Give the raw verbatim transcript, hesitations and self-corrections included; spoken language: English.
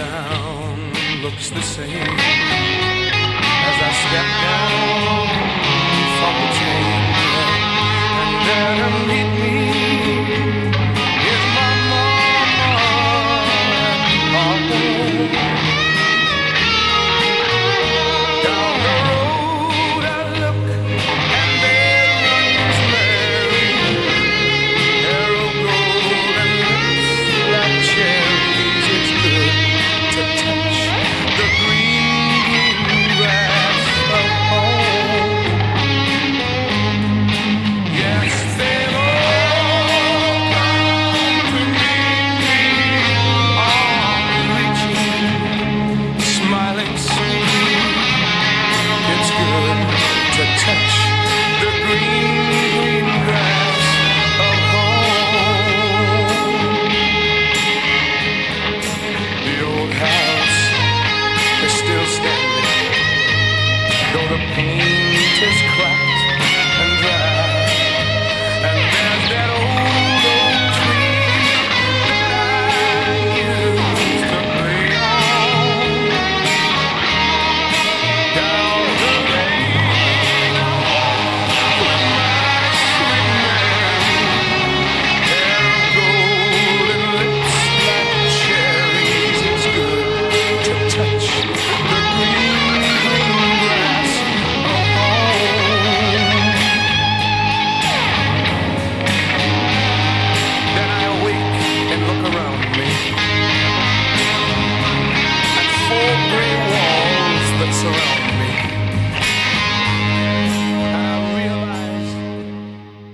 down looks the same as I step down from the train, and there to meet me is my mama and papa. Down the road I look, and there runs Mary, hair of gold and lips like cherries. It's good to touch the green, green grass of home. Yes, they'll all come to meet me, arms reaching, smiling sweet. It's good to touch the green, green grass of home. The old house is still standing, though the paint is cracked and dry. And there's that old oak tree that I used to play on. Down the lane I walk with my sweet Mary, hair of gold and lips like cherries. It's good to touch the green, green grass of home. Then I awake and look around me at four gray walls that surround